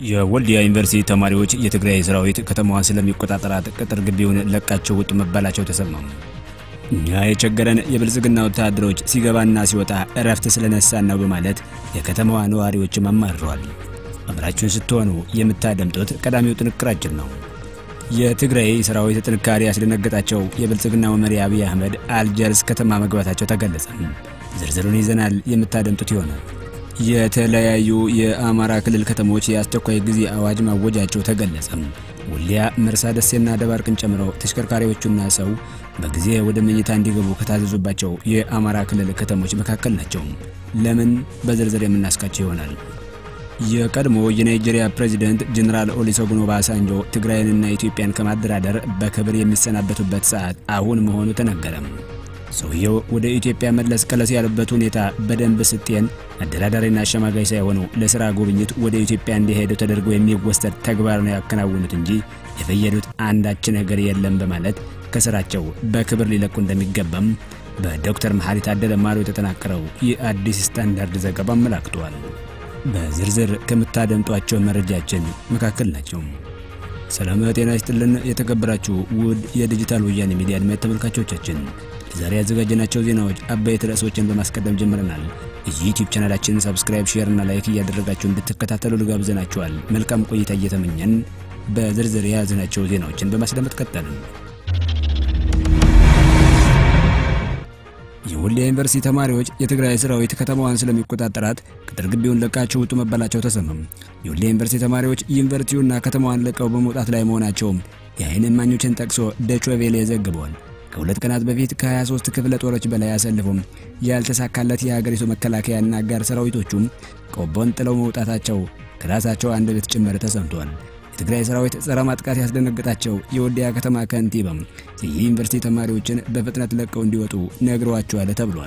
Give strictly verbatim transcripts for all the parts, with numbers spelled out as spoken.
የወልዲያ ዩኒቨርሲቲ ተማሪዎች የትግራይ ሰራዊት ከተማዋን ስለሚቆጣጠራት ቅጥር ግቢውን ለቃቸው ውጡ መባላቸው ተሰማ። እኛ የቸገረን የብልጽግና ወታደሮች ሲገባና ሲወጣ እረፍት ስለነሳን ነው በማለት የከተማዋ ነዋሪዎች ማማረዋል። አብራችሁን ስትሆኑ የምታደምጡት ቀዳሚው ጥንቅራችን ነው። የትግራይ ሰራዊት ጥንካሬ ያስደነገጣቸው የብልጽግናው መሪ አብይ አህመድ አልጀርስ ከተማ መግባታቸው ተገለጸ። ዝርዝሩን ይዘናል የምታደምጡት ይሆናል። የተለያዩ የአማራ ክልል ከተሞች የአስቸኳይ ጊዜ አዋጅ ማወጃቸው ተገለጸ። ወልዲያ መርሳ ደሴና ደባርቅን ጨምሮ ተሽከርካሪዎችና ሰው በጊዜ ወደ መኝታ እንዲገቡ ከታዘዙባቸው የአማራ ክልል ከተሞች መካከል ናቸው። ለምን በዝርዝር የምናስቃቸው ይሆናል። የቀድሞ የናይጄሪያ ፕሬዝዳንት ጀነራል ኦሉሴጉን ኦባሳንጆ ትግራይንና ኢትዮጵያን ከማደራደር በክብር የሚሰናበቱበት ሰዓት አሁን መሆኑ ተነገረ። ሰውየው ወደ ኢትዮጵያ መለስ ከለስ ያለበት ሁኔታ በደንብ ስጤን አደራዳሪና አሸማጋይ ሳይሆኑ ለሥራ ጉብኝት ወደ ኢትዮጵያ እንዲሄዱ ተደርጎ የሚወሰድ ተግባር ነው ያከናወኑት እንጂ የፈየዱት አንዳች ነገር የለም በማለት ከስራቸው በክብር ሊለቁ እንደሚገባም በዶክተር መሐሪ ታደለ ማሩ የተጠናከረው የአዲስ ስታንዳርድ ዘገባ አመላክቷል። በዝርዝር ከምታደምጧቸው መረጃችን መካከል ናቸው። ሰላም ጤና ይስጥልን የተከበራችሁ ውድ የዲጂታል ወያኔ ሚዲያ አድማጭ ተመልካቾቻችን፣ ዛሬ ያዘጋጀናቸው ዜናዎች አበይት ርዕሶችን በማስቀደም ጀምረናል። የዩቲዩብ ቻናላችንን ሰብስክራይብ፣ ሼር እና ላይክ እያደረጋችሁ እንድትከታተሉ ልጋብዘናችኋል። መልካም ቆይታ እየተመኘን በዝርዝር የያዝናቸው ዜናዎችን በማስደመጥ ቀጠልን። የወልዲያ ዩኒቨርሲቲ ተማሪዎች የትግራይ ሰራዊት ከተማዋን ስለሚቆጣጠራት ቅጥር ግቢውን ለቃቸው ውጡ መባላቸው ተሰማ። የወልዲያ ዩኒቨርሲቲ ተማሪዎች ዩኒቨርሲቲውና ከተማዋን ለቀው በመውጣት ላይ መሆናቸው የዓይን እማኞችን ጠቅሶ ዶይቼ ቬለ ዘግቧል። ከሁለት ቀናት በፊት ከ23 ክፍለ ጦሮች በላይ ያሰልፉም ያልተሳካለት የሀገሪቱ መከላከያና አጋር ሰራዊቶቹም ቆቦን ጥለው መውጣታቸው ከራሳቸው አንደበት ጭምር ተሰምቷል። የትግራይ ሰራዊት ጸረ ማጥቃት ያስደነገጣቸው የወልዲያ ከተማ ከንቲባም የዩኒቨርሲቲ ተማሪዎችን በፍጥነት ለቀው እንዲወጡ ነግረዋቸዋል ተብሏል።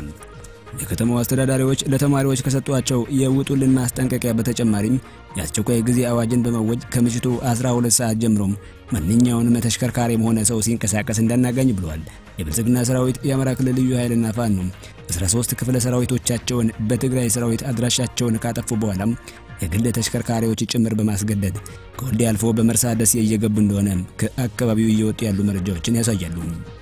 የከተማው አስተዳዳሪዎች ለተማሪዎች ከሰጧቸው የውጡልን ማስጠንቀቂያ በተጨማሪም የአስቸኳይ ጊዜ አዋጅን በመወጅ ከምሽቱ አስራ ሁለት ሰዓት ጀምሮ ማንኛውንም ተሽከርካሪም ሆነ ሰው ሲንቀሳቀስ እንዳናገኝ ብለዋል። የብልጽግና ሰራዊት የአማራ ክልል ልዩ ኃይልና ፋኖ አስራ ሶስት ክፍለ ሰራዊቶቻቸውን በትግራይ ሰራዊት አድራሻቸውን ካጠፉ በኋላም የግል ተሽከርካሪዎች ጭምር በማስገደድ ከወልዲያ አልፎ በመርሳ ደሴ እየገቡ እንደሆነ ከአካባቢው እየወጡ ያሉ መረጃዎችን ያሳያሉ።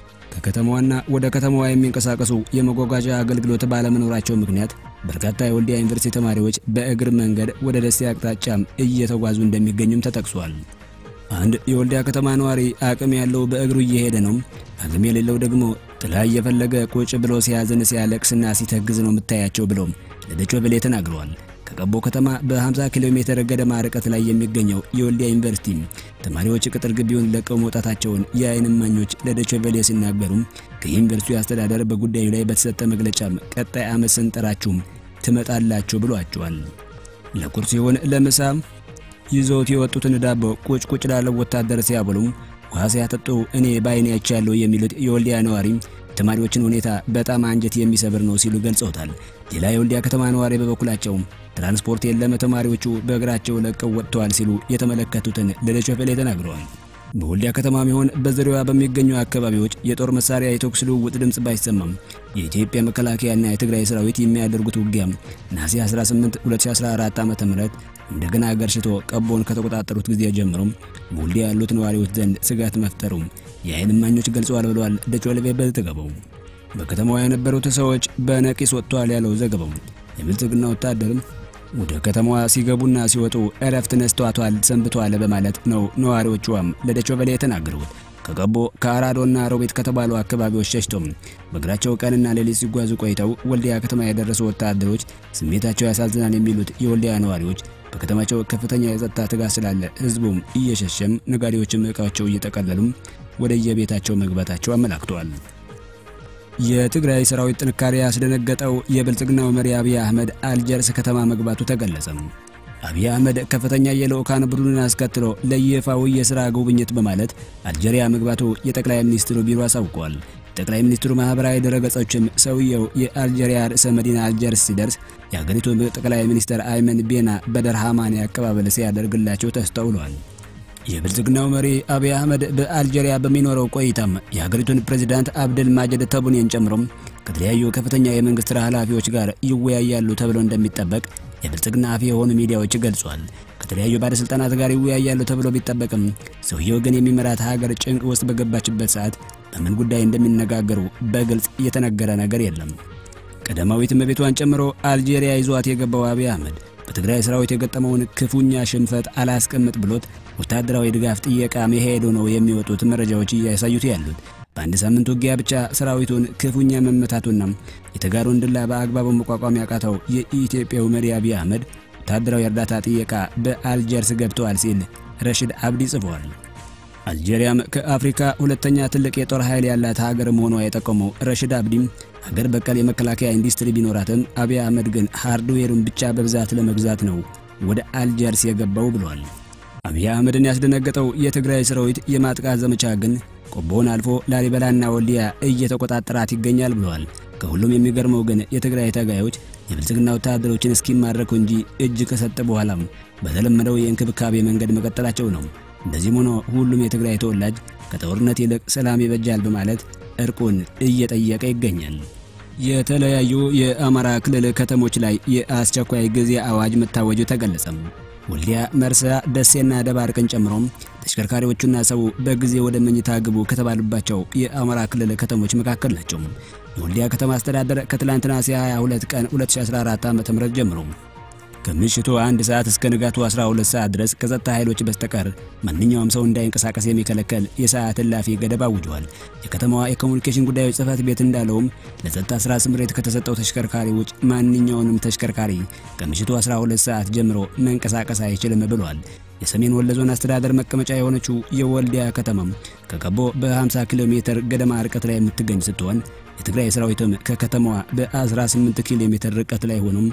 ከከተማዋና ወደ ከተማዋ የሚንቀሳቀሱ የመጓጓዣ አገልግሎት ባለመኖራቸው ምክንያት በርካታ የወልዲያ ዩኒቨርሲቲ ተማሪዎች በእግር መንገድ ወደ ደሴ አቅጣጫ እየተጓዙ እንደሚገኙም ተጠቅሷል። አንድ የወልዲያ ከተማ ነዋሪ አቅም ያለው በእግሩ እየሄደ ነው፣ አቅም የሌለው ደግሞ ጥላ እየፈለገ ቁጭ ብሎ ሲያዝን ሲያለቅስና ሲተግዝ ነው የምታያቸው ብለው ለዶይቼ ቬለ ተናግረዋል። ከቀቦ ከተማ በ50 ኪሎ ሜትር ገደማ ርቀት ላይ የሚገኘው የወልዲያ ዩኒቨርሲቲ ተማሪዎች ቅጥር ግቢውን ለቀው መውጣታቸውን የዓይን እማኞች ለዶይቼ ቬለ ሲናገሩ ከዩኒቨርሲቲው አስተዳደር በጉዳዩ ላይ በተሰጠ መግለጫ ቀጣይ ዓመት ስንጠራችሁ ትመጣላችሁ ብሏቸዋል። ለቁርስ ይሆን ለምሳ ይዘውት የወጡትን ዳቦ ቁጭ ቁጭ ላለው ወታደር ሲያበሉ ውሃ ሲያጠጡ እኔ ባይኔ አይቻለሁ የሚሉት የወልዲያ ነዋሪ ተማሪዎችን ሁኔታ በጣም አንጀት የሚሰብር ነው ሲሉ ገልጸውታል። ሌላ የወልዲያ ከተማ ነዋሪ በበኩላቸው ትራንስፖርት የለም፣ ተማሪዎቹ በእግራቸው ለቀው ወጥተዋል ሲሉ የተመለከቱትን ለዶይቼ ቬለ ተናግረዋል። በወልዲያ ከተማም ይሁን በዙሪያዋ በሚገኙ አካባቢዎች የጦር መሳሪያ የተኩስ ልውውጥ ድምጽ ባይሰማም የኢትዮጵያ መከላከያና የትግራይ ሰራዊት የሚያደርጉት ውጊያ ነሐሴ አስራ ስምንት ሁለት ሺህ አስራ አራት ዓመተ ምህረት እንደገና አገርሽቶ ቀቦን ከተቆጣጠሩት ጊዜ ጀምሮ በወልዲያ ያሉት ነዋሪዎች ዘንድ ስጋት መፍጠሩ የዓይን እማኞች ገልጸዋል ብለዋል ዶይቼ ቬለ በዘገባው። በከተማዋ የነበሩት ሰዎች በነቂስ ወጥተዋል ያለው ዘገባው የብልጽግና ወታደርም ወደ ከተማዋ ሲገቡና ሲወጡ እረፍት ነስተዋል ሰንብተዋል በማለት ነው ነዋሪዎቹም ለዶይቼ ቬለ የተናገሩት። ከቀቦ ከአራዶና ሮቤት ከተባሉ አካባቢዎች ሸሽተው በእግራቸው ቀንና ሌሊት ሲጓዙ ቆይተው ወልዲያ ከተማ የደረሱ ወታደሮች ስሜታቸው ያሳዝናል የሚሉት የወልዲያ ነዋሪዎች በከተማቸው ከፍተኛ የጸጥታ ትጋት ስላለ ህዝቡም እየሸሸም ነጋዴዎችም ዕቃቸው እየተቀለሉ ወደ የቤታቸው መግባታቸው አመላክተዋል። የትግራይ ሰራዊት ጥንካሬ ያስደነገጠው የብልጽግናው መሪ አብይ አህመድ አልጀርስ ከተማ መግባቱ ተገለጸ። አብይ አህመድ ከፍተኛ የልኡካን ቡድንን አስከትሎ ለይፋዊ የሥራ ጉብኝት በማለት አልጀሪያ መግባቱ የጠቅላይ ሚኒስትሩ ቢሮ አሳውቋል። ጠቅላይ ሚኒስትሩ ማህበራዊ ድረገጾችም ሰውየው የአልጀሪያ ርዕሰ መዲና አልጀርስ ሲደርስ የሀገሪቱ ጠቅላይ ሚኒስትር አይመን ቤና በደርሃማን አቀባበል ሲያደርግላቸው ተስተውሏል። የብልጽግናው መሪ አብይ አህመድ በአልጀሪያ በሚኖረው ቆይታም የሀገሪቱን ፕሬዝዳንት አብደል ማጀድ ተቡኔን ጨምሮ ከተለያዩ ከፍተኛ የመንግስት ኃላፊዎች ጋር ይወያያሉ ተብሎ እንደሚጠበቅ የብልጽግና አፍ የሆኑ ሚዲያዎች ገልጿል። ከተለያዩ ባለስልጣናት ጋር ይወያያሉ ተብሎ ቢጠበቅም ሰውየው ግን የሚመራት ሀገር ጭንቅ ውስጥ በገባችበት ሰዓት በምን ጉዳይ እንደሚነጋገሩ በግልጽ የተነገረ ነገር የለም። ቀዳማዊት እመቤቷን ጨምሮ አልጄሪያ ይዟት የገባው አብይ አህመድ በትግራይ ሰራዊት የገጠመውን ክፉኛ ሽንፈት አላስቀምጥ ብሎት ወታደራዊ ድጋፍ ጥየቃ መሄዱ ነው የሚወጡት መረጃዎች እያሳዩት ያሉት። በአንድ ሳምንት ውጊያ ብቻ ሰራዊቱን ክፉኛ መመታቱና የተጋሩን ድል በአግባቡ መቋቋም ያቃተው የኢትዮጵያው መሪ አብይ አህመድ ወታደራዊ እርዳታ ጥየቃ በአልጀርስ ገብተዋል ሲል ረሽድ አብዲ ጽፏል። አልጄሪያም ከአፍሪካ ሁለተኛ ትልቅ የጦር ኃይል ያላት ሀገር መሆኗ የጠቆመው ረሽድ አብዲም ሀገር በቀል የመከላከያ ኢንዱስትሪ ቢኖራትም አብይ አህመድ ግን ሃርድዌሩን ብቻ በብዛት ለመግዛት ነው ወደ አልጀርስ የገባው ብሏል። አብይ አህመድን ያስደነገጠው የትግራይ ሰራዊት የማጥቃት ዘመቻ ግን ቆቦን አልፎ ላሊበላና ወልዲያ እየተቆጣጠራት ይገኛል ብሏል። ከሁሉም የሚገርመው ግን የትግራይ ታጋዮች የብልጽግና ወታደሮችን እስኪማረኩ እንጂ እጅ ከሰጠ በኋላም በተለመደው የእንክብካቤ መንገድ መቀጠላቸው ነው። እንደዚህም ሆኖ ሁሉም የትግራይ ተወላጅ ከጦርነት ይልቅ ሰላም ይበጃል በማለት እርቁን እየጠየቀ ይገኛል። የተለያዩ የአማራ ክልል ከተሞች ላይ የአስቸኳይ ጊዜ አዋጅ መታወጁ ተገለጸ። ወልዲያ፣ መርሳ፣ ደሴና ደባርቅን ጨምሮ ተሽከርካሪዎቹና ሰው በጊዜ ወደ መኝታ ግቡ ከተባሉባቸው የአማራ ክልል ከተሞች መካከል ናቸው። የወልዲያ ከተማ አስተዳደር ከትላንትና ሃያ ሁለት ቀን ሁለት ሺህ አስራ አራት ዓ.ም ጀምሮ ከምሽቱ አንድ ሰዓት እስከ ንጋቱ አስራ ሁለት ሰዓት ድረስ ከጸጥታ ኃይሎች በስተቀር ማንኛውም ሰው እንዳይንቀሳቀስ የሚከለከል የሰዓት እላፊ ገደብ አውጇል። የከተማዋ የኮሙኒኬሽን ጉዳዮች ጽሕፈት ቤት እንዳለውም ለጸጥታ ስራ ስምሪት ከተሰጠው ተሽከርካሪ ውጭ ማንኛውንም ተሽከርካሪ ከምሽቱ አስራ ሁለት ሰዓት ጀምሮ መንቀሳቀስ አይችልም ብሏል። የሰሜን ወሎ ዞን አስተዳደር መቀመጫ የሆነችው የወልዲያ ከተማም ከቀቦ በ50 ኪሎ ሜትር ገደማ ርቀት ላይ የምትገኝ ስትሆን የትግራይ ሰራዊትም ከከተማዋ በ18 ኪሎ ሜትር ርቀት ላይ ሆኖም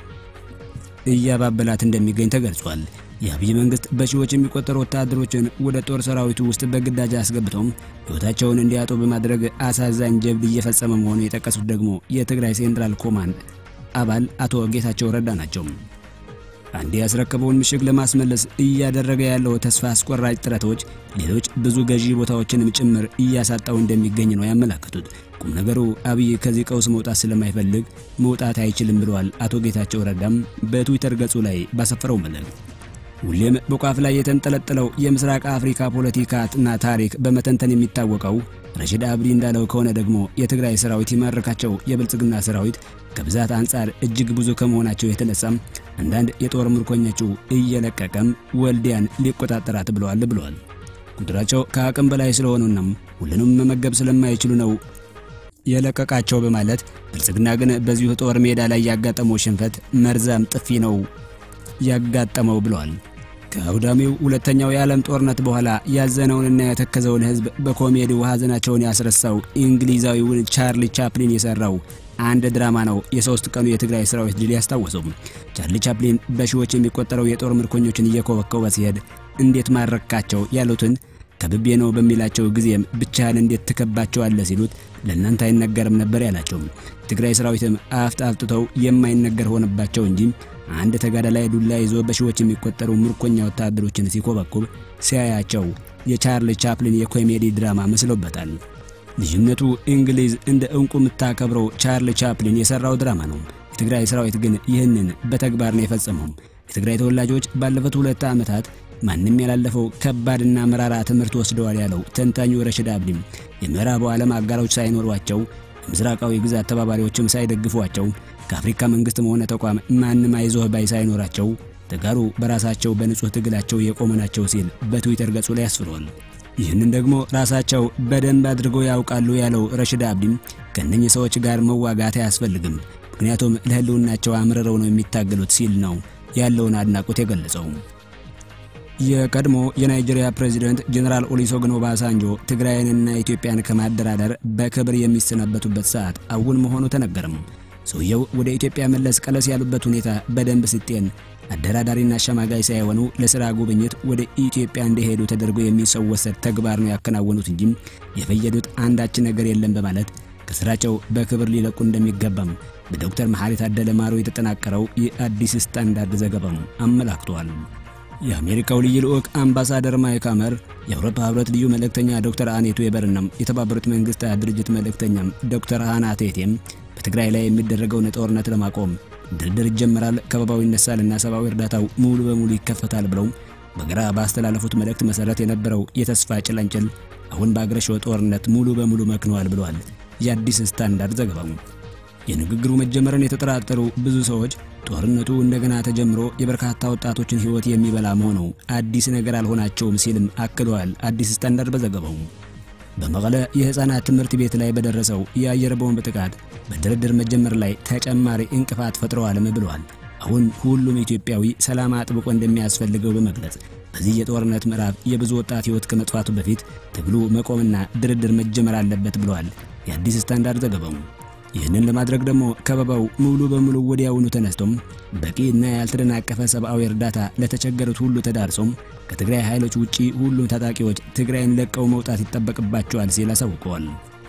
እያባበላት እንደሚገኝ ተገልጿል። የአብይ መንግስት በሺዎች የሚቆጠሩ ወታደሮችን ወደ ጦር ሰራዊቱ ውስጥ በግዳጅ አስገብተው ህይወታቸውን እንዲያጡ በማድረግ አሳዛኝ ጀብድ እየፈጸመ መሆኑን የጠቀሱት ደግሞ የትግራይ ሴንትራል ኮማንድ አባል አቶ ጌታቸው ረዳ ናቸው። አንድ ያስረከበውን ምሽግ ለማስመለስ እያደረገ ያለው ተስፋ አስቆራጭ ጥረቶች ሌሎች ብዙ ገዢ ቦታዎችንም ጭምር እያሳጣው እንደሚገኝ ነው ያመለከቱት። ቁም ነገሩ አብይ ከዚህ ቀውስ መውጣት ስለማይፈልግ መውጣት አይችልም ብለዋል አቶ ጌታቸው ረዳም በትዊተር ገጹ ላይ ባሰፈረው መልእክት። ሁሌም በቋፍ ላይ የተንጠለጠለው የምስራቅ አፍሪካ ፖለቲካና ታሪክ በመተንተን የሚታወቀው ረሽድ አብዲ እንዳለው ከሆነ ደግሞ የትግራይ ሰራዊት ይማርካቸው የብልጽግና ሰራዊት ከብዛት አንፃር እጅግ ብዙ ከመሆናቸው የተነሳም አንዳንድ የጦር ምርኮኞቹ እየለቀቀም ወልዲያን ሊቆጣጠራት ብለዋል ብለዋል። ቁጥራቸው ከአቅም በላይ ስለሆነና ሁሉንም መመገብ ስለማይችሉ ነው የለቀቃቸው በማለት ብልጽግና ግን በዚሁ ጦር ሜዳ ላይ ያጋጠመው ሽንፈት መርዛም ጥፊ ነው ያጋጠመው ብለዋል። ከአውዳሚው ሁለተኛው የዓለም ጦርነት በኋላ ያዘነውንና የተከዘውን ህዝብ በኮሜዲው ሀዘናቸውን ያስረሳው እንግሊዛዊው ቻርሊ ቻፕሊን የሰራው አንድ ድራማ ነው የሶስት ቀኑ የትግራይ ሰራዊት ድል ያስታወሰው። ቻርሊ ቻፕሊን በሺዎች የሚቆጠረው የጦር ምርኮኞችን እየኮበኮበ ሲሄድ እንዴት ማረካቸው ያሉትን ከብቤ ነው በሚላቸው ጊዜም ብቻህን እንዴት ተከባቸዋለህ ሲሉት ለእናንተ አይነገርም ነበር ያላቸው። ትግራይ ሰራዊትም አፍት አፍጥተው የማይነገር ሆነባቸው እንጂ አንድ ተጋዳላይ ዱላ ይዞ በሺዎች የሚቆጠሩ ምርኮኛ ወታደሮችን ሲኮበኮብ ሲያያቸው የቻርሊ ቻፕሊን የኮሜዲ ድራማ መስሎበታል። ልጅነቱ እንግሊዝ እንደ እንቁ የምታከብረው ቻርሊ ቻፕሊን የሰራው ድራማ ነው። የትግራይ ሰራዊት ግን ይህንን በተግባር ነው የፈጸመው። የትግራይ ተወላጆች ባለፉት ሁለት ዓመታት ማንንም ያላለፈው ከባድና መራራ ትምህርት ወስደዋል ያለው ተንታኙ ረሽድ አብዲ የምዕራቡ ዓለም አጋሮች ሳይኖሯቸው ምስራቃዊ ግዛት ተባባሪዎችም ሳይደግፏቸው ከአፍሪካ መንግስትም ሆነ ተቋም ማንንም አይዞህ ባይ ሳይኖራቸው ተጋሩ በራሳቸው በንጹህ ትግላቸው የቆመናቸው ሲል በትዊተር ገጹ ላይ አስፍሯል። ይህንን ደግሞ ራሳቸው በደንብ አድርገው ያውቃሉ ያለው ረሽድ አብዲ ከነኚህ ሰዎች ጋር መዋጋት አያስፈልግም፣ ምክንያቱም ለህልውናቸው አምርረው ነው የሚታገሉት ሲል ነው ያለውን አድናቆት የገለጸው። የቀድሞ የናይጄሪያ ፕሬዝዳንት ጀነራል ኦሉሴጉን ኦባሳንጆ ትግራይንና ኢትዮጵያን ከማደራደር በክብር የሚሰናበቱበት ሰዓት አሁን መሆኑ ተነገረም። ሰውየው ወደ ኢትዮጵያ መለስ ቀለስ ያሉበት ሁኔታ በደንብ ሲጤን አደራዳሪና ሸማጋይ ሳይሆኑ ለሥራ ጉብኝት ወደ ኢትዮጵያ እንደሄዱ ተደርጎ የሚሰወሰድ ተግባር ነው ያከናወኑት እንጂ የፈየዱት አንዳች ነገር የለም በማለት ከስራቸው በክብር ሊለቁ እንደሚገባም በዶክተር መሐሪ ታደለ ማሩ የተጠናቀረው የአዲስ ስታንዳርድ ዘገባም አመላክቷል። የአሜሪካው ልዩ ልዑክ አምባሳደር ማይክ ሐመር የአውሮፓ ህብረት ልዩ መልእክተኛ ዶክተር አኔቶ የበርና የተባበሩት መንግስታት ድርጅት መልእክተኛ ዶክተር ሃና ቴቴም በትግራይ ላይ የሚደረገውን ጦርነት ለማቆም ድርድር ይጀምራል፣ ከበባው ይነሳልና ሰብአዊ እርዳታው ሙሉ በሙሉ ይከፈታል ብለው በግራ ባስተላለፉት መልእክት መሰረት የነበረው የተስፋ ጭላንጭል አሁን በአገረሸው ጦርነት ሙሉ በሙሉ መክኗል ብለዋል የአዲስ ስታንዳርድ ዘገባው። የንግግሩ መጀመርን የተጠራጠሩ ብዙ ሰዎች ጦርነቱ እንደገና ተጀምሮ የበርካታ ወጣቶችን ህይወት የሚበላ መሆኑ አዲስ ነገር አልሆናቸውም ሲልም አክሏል አዲስ ስታንዳርድ በዘገባው። በመቀለ የህፃናት ትምህርት ቤት ላይ በደረሰው የአየር ቦምብ ጥቃት በድርድር መጀመር ላይ ተጨማሪ እንቅፋት ፈጥረዋልም ብለዋል። አሁን ሁሉም ኢትዮጵያዊ ሰላም አጥብቆ እንደሚያስፈልገው በመግለጽ በዚህ የጦርነት ምዕራፍ የብዙ ወጣት ህይወት ከመጥፋቱ በፊት ትግሉ መቆምና ድርድር መጀመር አለበት ብለዋል የአዲስ ስታንዳርድ ዘገባው። ይህንን ለማድረግ ደግሞ ከበባው ሙሉ በሙሉ ወዲያውኑ ተነስቶም በቂና ያልተደናቀፈ ሰብአዊ እርዳታ ለተቸገሩት ሁሉ ተዳርሶም ከትግራይ ኃይሎች ውጪ ሁሉም ታጣቂዎች ትግራይን ለቀው መውጣት ይጠበቅባቸዋል ሲል አሳውቀዋል።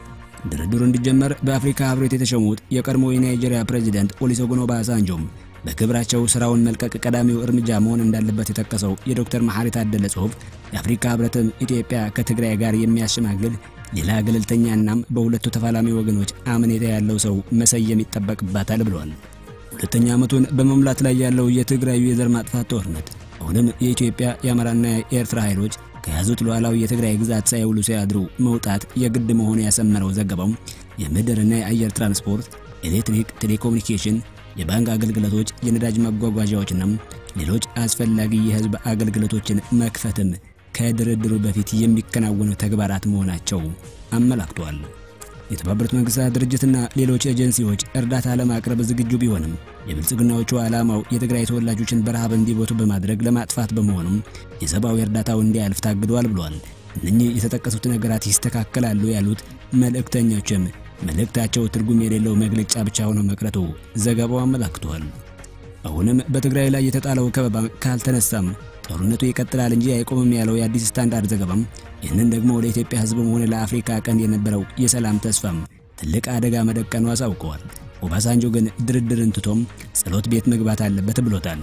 ድርድሩ እንዲጀመር በአፍሪካ ህብረት የተሾሙት የቀድሞ የናይጄሪያ ፕሬዝዳንት ኦሉሴጉን ኦባሳንጆም በክብራቸው ስራውን መልቀቅ ቀዳሚው እርምጃ መሆን እንዳለበት የተጠቀሰው የዶክተር መሐሪ ታደለ ጽሑፍ የአፍሪካ ህብረትም ኢትዮጵያ ከትግራይ ጋር የሚያሸማግል ሌላ ገለልተኛናም በሁለቱ ተፋላሚ ወገኖች አመኔታ ያለው ሰው መሰየም ይጠበቅባታል ብለዋል። ሁለተኛ ዓመቱን በመምላት ላይ ያለው የትግራዩ የዘር ማጥፋት ጦርነት አሁንም የኢትዮጵያ የአማራና የኤርትራ ኃይሎች ከያዙት ሉዓላዊ የትግራይ ግዛት ሳይውሉ ሳያድሩ መውጣት የግድ መሆኑ ያሰመረው ዘገባው የምድርና የአየር ትራንስፖርት፣ ኤሌክትሪክ፣ ቴሌኮሙኒኬሽን፣ የባንክ አገልግሎቶች፣ የነዳጅ ማጓጓዣዎችና ሌሎች አስፈላጊ የህዝብ አገልግሎቶችን መክፈትም ከድርድሩ በፊት የሚከናወኑ ተግባራት መሆናቸው አመላክቷል። የተባበሩት መንግስታት ድርጅትና ሌሎች ኤጀንሲዎች እርዳታ ለማቅረብ ዝግጁ ቢሆንም የብልጽግናዎቹ ዓላማው የትግራይ ተወላጆችን በረሃብ እንዲሞቱ በማድረግ ለማጥፋት በመሆኑም የሰብአዊ እርዳታው እንዲያልፍ ታግዷል ብለዋል። እነኚህ የተጠቀሱት ነገራት ይስተካከላሉ ያሉት መልእክተኞችም መልእክታቸው ትርጉም የሌለው መግለጫ ብቻ ሆኖ መቅረቱ ዘገባው አመላክቷል። አሁንም በትግራይ ላይ የተጣለው ከበባ ካልተነሳም ጦርነቱ ይቀጥላል እንጂ አይቆምም ያለው የአዲስ ስታንዳርድ ዘገባም ይህንን ደግሞ ለኢትዮጵያ ህዝብም ሆነ ለአፍሪካ ቀንድ የነበረው የሰላም ተስፋም ትልቅ አደጋ መደቀኑ አሳውቀዋል። ኦባሳንጆ ግን ድርድርን ትቶም ጸሎት ቤት መግባት አለበት ብሎታል።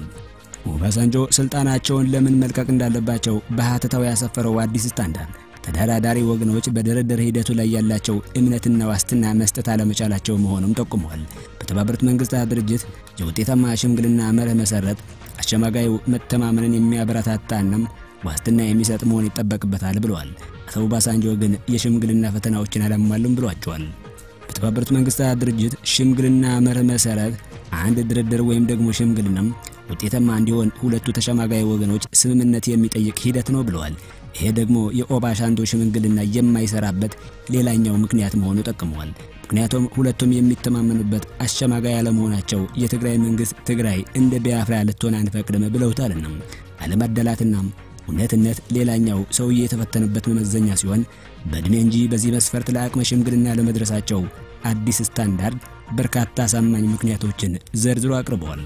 ኦባሳንጆ ስልጣናቸውን ለምን መልቀቅ እንዳለባቸው በሐተታው ያሰፈረው አዲስ ስታንዳርድ ተደራዳሪ ወገኖች በድርድር ሂደቱ ላይ ያላቸው እምነትና ዋስትና መስጠት አለመቻላቸው መሆኑን ጠቁመዋል። በተባበሩት መንግስታት ድርጅት የውጤታማ ሽምግልና መርህ መሰረት አሸማጋዩ መተማመንን የሚያበረታታና ዋስትና የሚሰጥ መሆን ይጠበቅበታል ብለዋል። አቶ ኦባሳንጆ ግን የሽምግልና ፈተናዎችን አላሟሉም ብሏቸዋል። በተባበሩት መንግስታት ድርጅት ሽምግልና መርህ መሰረት አንድ ድርድር ወይም ደግሞ ሽምግልና ውጤታማ እንዲሆን ሁለቱ ተሸማጋይ ወገኖች ስምምነት የሚጠይቅ ሂደት ነው ብለዋል። ይሄ ደግሞ የኦባሳንጆ ሽምግልና የማይሰራበት ሌላኛው ምክንያት መሆኑ ጠቅመዋል። ምክንያቱም ሁለቱም የሚተማመኑበት አሸማጋይ ያለመሆናቸው የትግራይ መንግስት ትግራይ እንደ ቢያፍራ ልትሆን አንፈቅድም ብለውታልና አለማደላትና እውነትነት ሌላኛው ሰውዬ የተፈተኑበት መመዘኛ ሲሆን በእድሜ እንጂ በዚህ መስፈርት ለአቅመ ሽምግልና ለመድረሳቸው አዲስ ስታንዳርድ በርካታ አሳማኝ ምክንያቶችን ዘርዝሮ አቅርበዋል።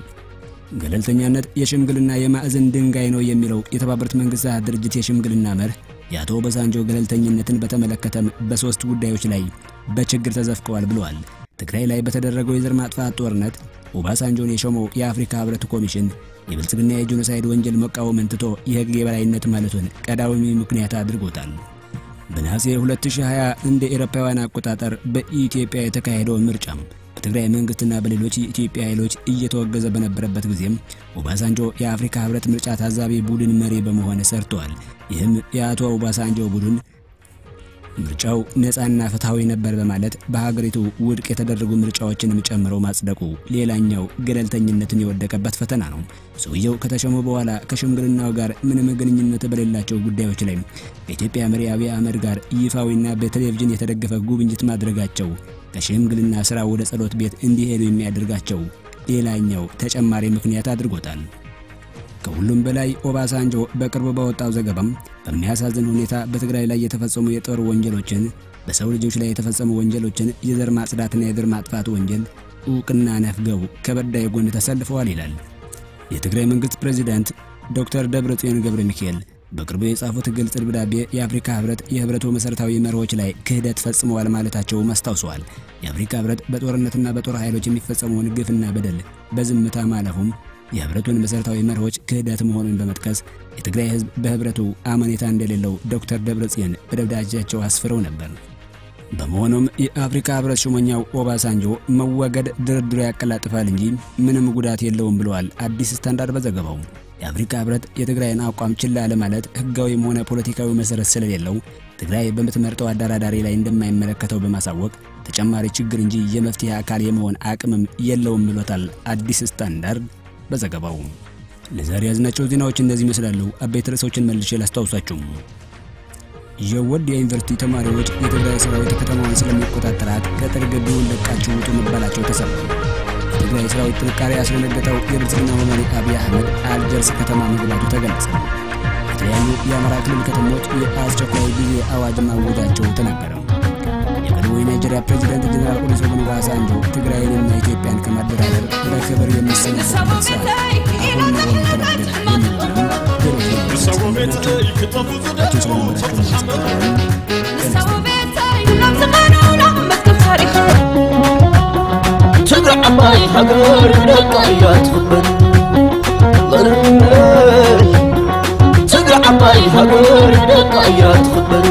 ገለልተኛነት የሽምግልና የማዕዘን ድንጋይ ነው የሚለው የተባበሩት መንግስታት ድርጅት የሽምግልና መርህ የአቶ ኦባሳንጆ ገለልተኝነትን በተመለከተም በሶስት ጉዳዮች ላይ በችግር ተዘፍቀዋል ብለዋል። ትግራይ ላይ በተደረገው የዘር ማጥፋት ጦርነት ኦባሳንጆን የሾመው የአፍሪካ ህብረት ኮሚሽን የብልጽግና የጄኖሳይድ ወንጀል መቃወምን ትቶ የህግ የበላይነት ማለቱን ቀዳሚ ምክንያት አድርጎታል። በነሐሴ ሁለት ሺህ ሃያ እንደ አውሮፓውያን አቆጣጠር በኢትዮጵያ የተካሄደው ምርጫ በትግራይ መንግስትና በሌሎች የኢትዮጵያ ኃይሎች እየተወገዘ በነበረበት ጊዜም ኦባሳንጆ የአፍሪካ ህብረት ምርጫ ታዛቢ ቡድን መሪ በመሆን ሰርተዋል። ይህም የአቶ ኦባሳንጆ ቡድን ምርጫው ነፃና ፍትሃዊ ነበር በማለት በሀገሪቱ ውድቅ የተደረጉ ምርጫዎችንም ጨምሮ ማጽደቁ ሌላኛው ገለልተኝነትን የወደቀበት ፈተና ነው። ሰውየው ከተሾሙ በኋላ ከሽምግልናው ጋር ምንም ግንኙነት በሌላቸው ጉዳዮች ላይ ከኢትዮጵያ መሪ አብይ አህመድ ጋር ይፋዊና በቴሌቪዥን የተደገፈ ጉብኝት ማድረጋቸው ከሽምግልና ስራ ወደ ጸሎት ቤት እንዲሄዱ የሚያደርጋቸው ሌላኛው ተጨማሪ ምክንያት አድርጎታል። ከሁሉም በላይ ኦባሳንጆ በቅርቡ ባወጣው ዘገባም በሚያሳዝን ሁኔታ በትግራይ ላይ የተፈጸሙ የጦር ወንጀሎችን፣ በሰው ልጆች ላይ የተፈጸሙ ወንጀሎችን፣ የዘር ማጽዳትና የዘር ማጥፋት ወንጀል እውቅና ነፍገው ከበዳይ ጎን ተሰልፈዋል ይላል። የትግራይ መንግስት ፕሬዝዳንት ዶክተር ደብረጽዮን ገብረ ሚካኤል በቅርቡ የጻፉት ግልጽ ደብዳቤ የአፍሪካ ህብረት የህብረቱ መሰረታዊ መርሆች ላይ ክህደት ፈጽመዋል ማለታቸው ማስታውሰዋል። የአፍሪካ ህብረት በጦርነትና በጦር ኃይሎች የሚፈጸመውን ግፍና በደል በዝምታ ማለፉም የህብረቱን መሰረታዊ መርሆች ክህደት መሆኑን በመጥቀስ የትግራይ ህዝብ በህብረቱ አመኔታ እንደሌለው ዶክተር ደብረጽዮን በደብዳቤያቸው አስፍረው ነበር። በመሆኑም የአፍሪካ ህብረት ሹመኛው ኦባሳንጆ መወገድ ድርድሩ ያቀላጥፋል እንጂ ምንም ጉዳት የለውም ብለዋል አዲስ ስታንዳርድ በዘገባው። የአፍሪካ ህብረት የትግራይን አቋም ችላ ለማለት ህጋዊም ሆነ ፖለቲካዊ መሰረት ስለሌለው ትግራይ በመተመርጠው አደራዳሪ ላይ እንደማይመለከተው በማሳወቅ ተጨማሪ ችግር እንጂ የመፍትሄ አካል የመሆን አቅምም የለውም ብሎታል አዲስ ስታንዳርድ በዘገባው። ለዛሬ ያዝናቸው ዜናዎች እንደዚህ ይመስላሉ። አበይት ርዕሶችን መልሼ ላስታውሳችሁ። የወልዲያ ዩኒቨርሲቲ ተማሪዎች የትግራይ ሰራዊት ከተማዋን ስለሚቆጣጠራት ከጥር ግቢውን ለቃችሁ ውጡ መባላቸው ተሰማ። የትግራይ ሰራዊት ጥንካሬ ያስደነገጠው የብልጽግና መሪ አብይ አህመድ አልጀርስ ከተማ መግባቱ ተገለጸ። የተለያዩ የአማራ ክልል ከተሞች የአስቸኳይ ጊዜ አዋጅ ማወጃቸው ተነገረ። የቀድሞ የናይጄሪያ ፕሬዝዳንት ጀነራል ኦሉሴጉን ኦባሳንጆ ትግራይንና ኢትዮጵያን ከማደራደር በክብር የሚሰናበቱበት ሰዓት አሁን መሆኑ ተነገረ የሚሉንም تدرع عماي حقر دقايات خبر تدرع عماي حقر دقايات خبر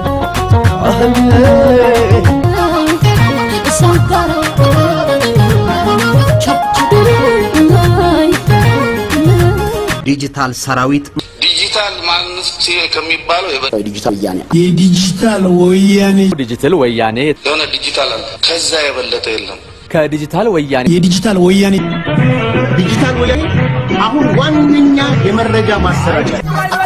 ዲጂታል ሰራዊት ዲጂታል ማንነት ከሚባለው ዲጂታል ወያኔ የዲጂታል ወያኔ ዲጂታል ወያኔ የሆነ ዲጂታል ከዛ የበለጠ የለም። ከዲጂታል ወያኔ የዲጂታል ወያኔ ዲጂታል ወያኔ አሁን ዋንኛ የመረጃ ማሰራጫ